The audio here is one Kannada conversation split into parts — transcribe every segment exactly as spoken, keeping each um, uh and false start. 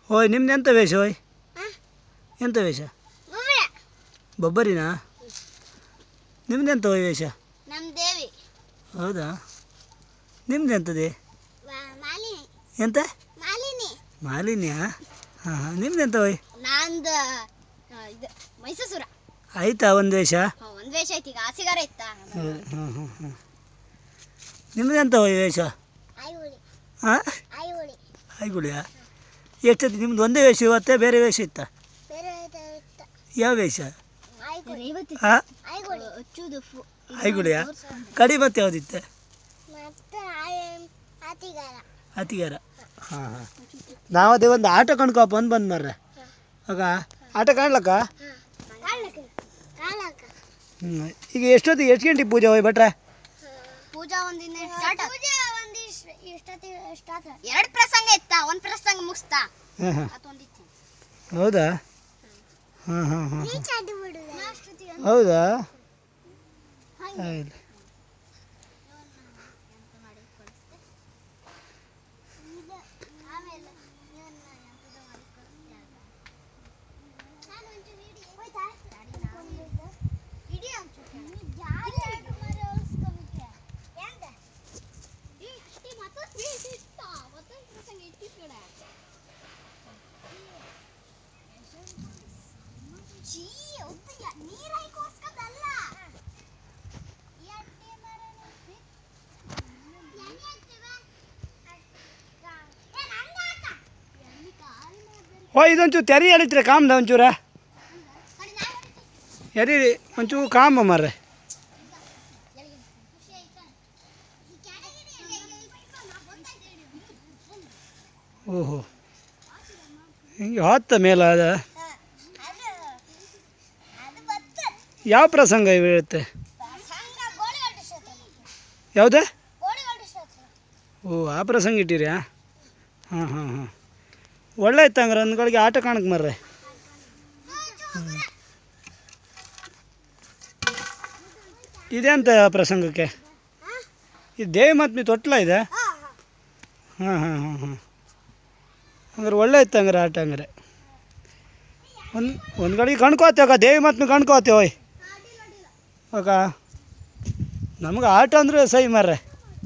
ಓಯ್ ನಿಮ್ದು ಎಂಥ ವೇಷ ಓಯ್ ಎಂಥ ವೇಷ ಬೊಬ್ಬರಿನಾ ನಿಮ್ದು ಎಂತ ಓಯ್ ವೇಷ ದೇವಿ ಹೌದಾ ನಿಮ್ದು ಎಂತದೆ ಎಂತ ಮಾಲಿನ್ಯಾ ಹಾಂ ಹಾಂ ನಿಮ್ದು ಎಂತ ಓಯ್ ನಂದು ಮೈಸೂರ ಆಯ್ತಾ ಒಂದು ವೇಷ ಒಂದು ವೇಷ ಐತಿ ಈಗ ಆಸೆಗಾರ ಇತ್ತಾ ಹಾಂ ಹಾಂ ಹಾಂ ನಿಮ್ದು ಎಂತ ಓಯ್ ವೇಷ ಹಾಂ ಆಯ್ಗುಳಿಯಾ ಎಷ್ಟೊತ್ತಿ ನಿಮ್ದು ಒಂದೇ ವೇಷ ಇವತ್ತೇ ಬೇರೆ ವೇಷ ಇತ್ತ ಯಾವ ವೇಷ ಹಾಂ ಆಯ್ಗುಳಿಯಾ ಕಡಿ ಮತ್ತೆ ಯಾವುದಿತ್ತೆ ಅತಿಗಾರ ಹಾಂ ಹಾಂ ನಾವು ಅದೇ ಒಂದು ಆಟ ಕಣ್ಕೋಪ ಅಂದು ಬಂದು ಮರ್ರೆ ಆಗ ಆಟ ಕಾಣ್ಲಕ್ಕ ಹ್ಞೂ ಈಗ ಎಷ್ಟೊತ್ತಿಗೆ ಎಷ್ಟು ಗಂಟೆಗೆ ಪೂಜೆ ಹೋಯ್ ಭಟ್ರೆ ಪೂಜಾ ಒಂದಿನ ಎರಡು ಪ್ರಸಂಗ ಇತ್ತಾ ಒಂದು ಪ್ರಸಂಗ ಮುಗಿಸ್ತಾ ಹಾಂ ಹಾಂ ಹೌದಾ ಹಾಂ ಹಾಂ ಹಾಂ ಹೌದಾ ಆಯ್ತು ಓ ಇದೊಂಚೂರು ತೆರಿ ಎಳಿತ್ರೆ ಕಾಮ್ದ ಒಂಚೂರ ಎರಿ ಒಂಚೂರು ಕಾಮ ಮರ್ರೆ ಓಹೋ ಹಿಂಗೆ ಹೊತ್ತ ಮೇಲ ಅದ ಯಾವ ಪ್ರಸಂಗ ಇರುತ್ತೆ ಯಾವುದೇ ಓ ಆ ಪ್ರಸಂಗ ಇಟ್ಟಿರ್ಯಾ ಹಾಂ ಹಾಂ ಹಾಂ ಒಳ್ಳೆ ಇತ್ತು ಹಂಗಾರೆ ಅಂದ್ಗಳಿಗೆ ಆಟ ಕಾಣಕ್ಕೆ ಮರ್ರೆ ಇದೆಂತ ಪ್ರಸಂಗಕ್ಕೆ ಇದು ದೇವಿ ಮಾತ್ಮಿ ತೊಟ್ಲ ಇದೆ ಹಾಂ ಹಾಂ ಹಾಂ ಹಾಂ ಹಂಗಾರೆ ಒಳ್ಳೆ ಇತ್ತು ಹಂಗಾರೆ ಆಟ ಹಂಗಾರೆ ಒಂದು ಒಂದು ಗಳಿಗೆ ಕಣ್ಕೋತೇವ ದೇವಿ ಮಾತ್ಮಿ ಕಣ್ಕೋತೇವ ಓಯ್ ಅಕ್ಕ ನಮ್ಗೆ ಆಟ ಅಂದರೆ ಸೈ ಮರ್ರೆ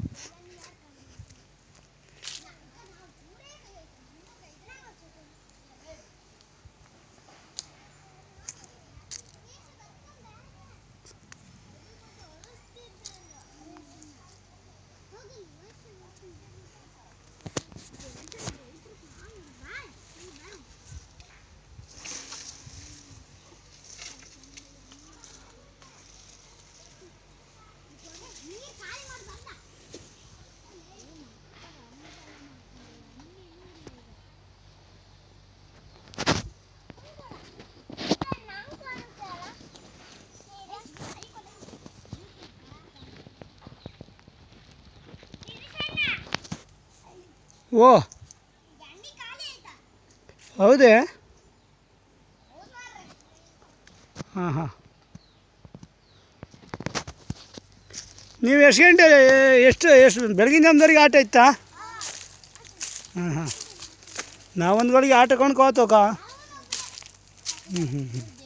ಓ ಹೌದೇ ಹಾಂ ಹಾಂ ನೀವು ಎಷ್ಟು ಗಂಟೆ ಎಷ್ಟು ಎಷ್ಟು ಬೆಳಗಿನ ಜಾಮದವರೆಗೆ ಆಟ ಇತ್ತಾ ಹಾಂ ಹಾಂ ನಾವೊಂದು ಗಳಿಗೆ ಆಟ ಕೊಂಡ್ಕೋತೋಕ ಹ್ಞೂ ಹ್ಞೂ ಹ್ಞೂ